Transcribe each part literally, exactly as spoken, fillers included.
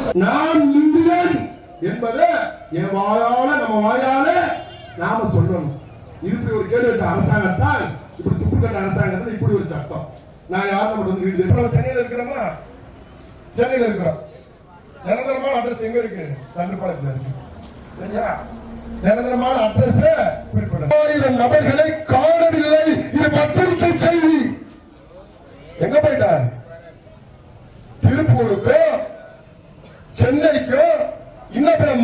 நான் இந்தியன் என்பதை என் வாயால நம்ம வாயால நாம சொல்லணும். இப்படி ஒரு கேடு வைத்த அரசாங்கத்தால் இப்படி துப்புக்கட்ட அரசாங்கத்தில் இப்படி ஒரு சட்டம். நான் யாரும் நம்ம வந்து வீடு சென்னையில் இருக்கிறோமா? சென்னையில் இருக்கிறோம். நிரந்தரமான அட்ரஸ் எங்க இருக்கு? தண்டுப்பாளையத்தில் இருக்கு. சரியா? நிரந்தரமான அட்ரஸ் ஆயிரம் நபர்களை காணவில்லை. இது பத்திரிகை செய்தி. எங்க போயிட்டார்? திருப்பூருக்கு, சென்னைக்கு, இன்னும் பிற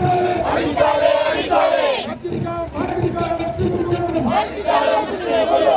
அடிச்சாலே அடிச்சாலே